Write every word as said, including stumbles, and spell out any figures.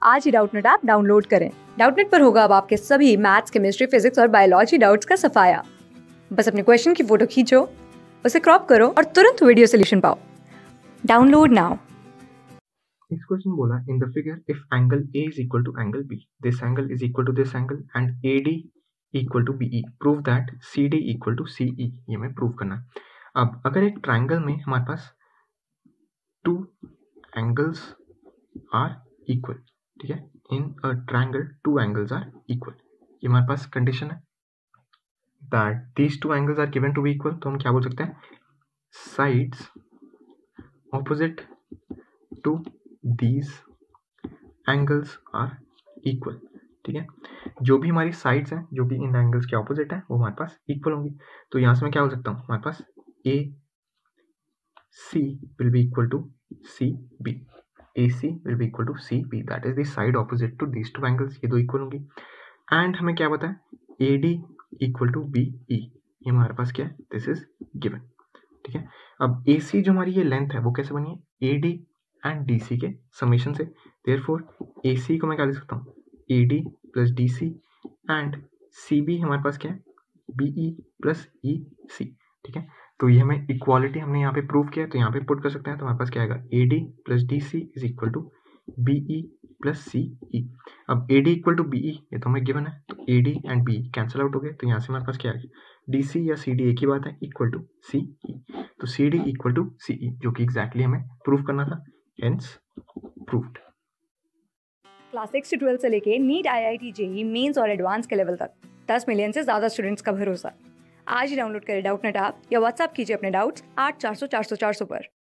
आज ही Doubtnut app download करें। डाउटनेट पर होगा अब आपके सभी मैथ्स, केमिस्ट्री, फिजिक्स और बायोलॉजी डाउट्स का सफाया। बस अपने क्वेश्चन की फोटो खींचो, उसे क्रॉप करो और तुरंत वीडियो सोल्यूशन पाओ। Download now. Next question बोला in the figure if angle A is equal to angle B, this angle is equal to this angle and A D equal to B E. Prove that C D equal to C E. ये हमें prove करना है। अब अगर एक triangle में हमारे पास टू एंगल्स आर इक्वल, ठीक है, in a triangle two angles are equal, ये हमारे पास कंडीशन है that these two angles are given to be equal. तो हम क्या बोल सकते हैं, sides opposite to these angles are equal, ठीक है। जो भी हमारी साइड्स हैं जो कि इन एंगल्स के ऑपोजिट है वो हमारे पास इक्वल होंगी। तो यहाँ से मैं क्या हो सकता हूँ, हमारे पास A C will be equal to C B, A C will be equal to C B, that is the side opposite to these two angles, ये दो इक्वल होंगी। एंड हमें क्या पता है, A D equal to B E, ये हमारे पास क्या है, दिस इज गिवन, ठीक है। अब ए सी जो हमारी ये लेंथ है वो कैसे बनी है, A D and D C के समेशन से। देयरफॉर ए सी को मैं क्या लिख सकता हूँ, A D plus D C, and C B हमारे पास क्या है, बी ई प्लस ई सी, ठीक है। तो ये हमें इक्वालिटी हमने यहाँ पे प्रूव किया है, तो यहाँ पे पुट कर सकते हैं। तो हमारे पास क्या आएगा, A D plus D C is equal to B E plus C E. अब A D equal to B E ये तो हमें गिवन है, तो A D and B cancel out हो गए। तो यहाँ से हमारे पास क्या आएगा, डी सी या सी डी एक ही बात है, इक्वल टू सी ई। तो C D equal to C E, जो कि एग्जैक्टली हमें प्रूव करना था, हेंस प्रूव्ड। क्लास सिक्स से ट्वेल्थ से लेके NEET, I I T, JEE, mains और एडवांस के लेवल तक दस मिलियन से ज्यादा स्टूडेंट्स का भरोसा। आज ही डाउनलोड करें डाउटनेट ऐप या व्हाट्सएप कीजिए अपने डाउट्स आठ चार सौ चार सौ चार सौ पर।